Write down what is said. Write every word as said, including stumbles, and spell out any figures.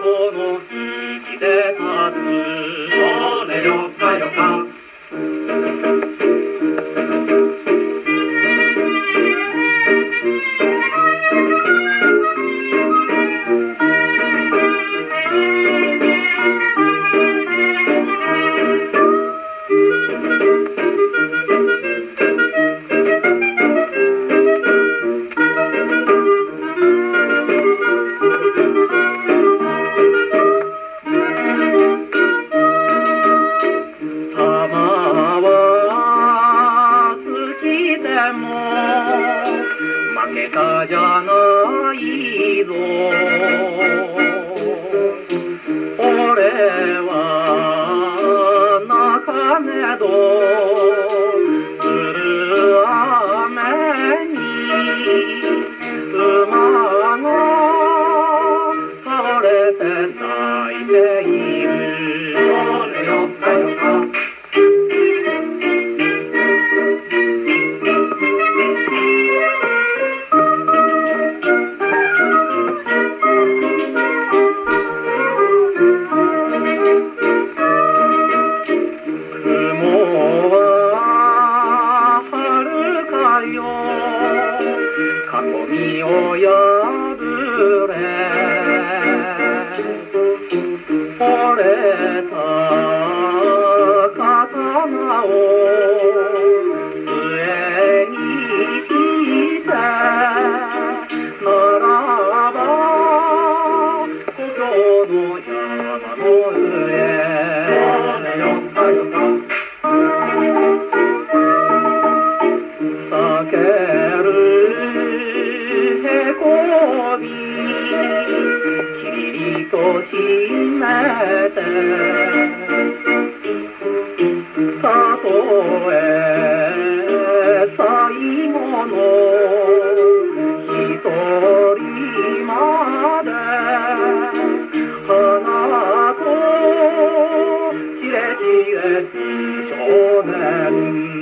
の敷で立つおねよかよか負けたじゃないぞ俺は泣かねど降る雨に馬が倒れて泣いているおねよかよか囲みを破れ折れた刀を上に引いてならば故郷の山の上おねよかよか避けるへこみきりとひめてたとえ最後の一人まで花とキレキレ少年